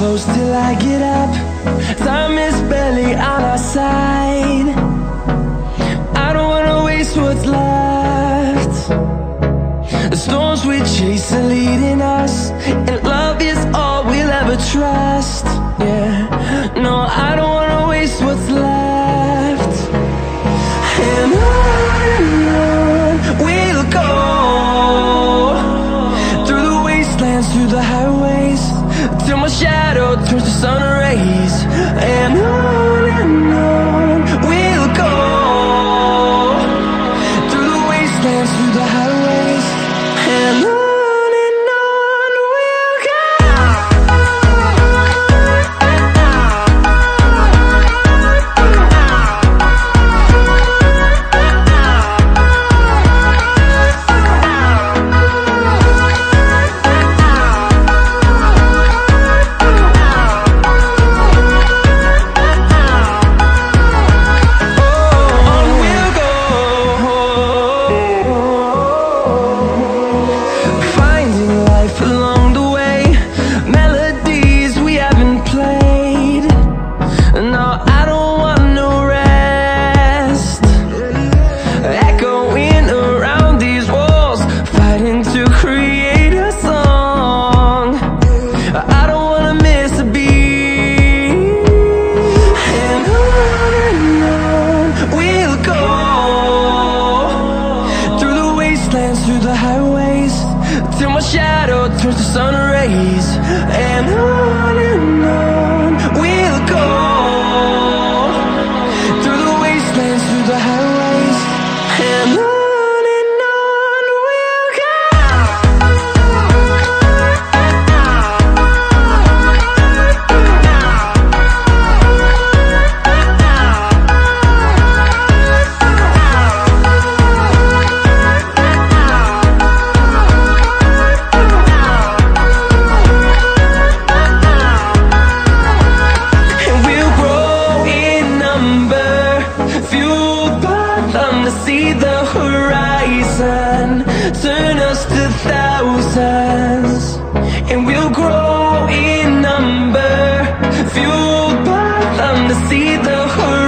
close till I get up. Time is barely on our side. I don't wanna waste what's left. The storms we chase are leading us, and love is all we'll ever trust. Yeah, no, I don't wanna waste what's left. And on we'll go, through the wastelands, through the highways, till my shadow turns to sun rays. And on we'll go, through the wastelands, through the highways, and on we'll go. Through the highways, till my shadow turns to sun rays. And on we'll go, through the wastelands, through the highways, and on we'll go. See the horizon, turn us to thousands, and we'll grow in number, fueled by them to see the horizon.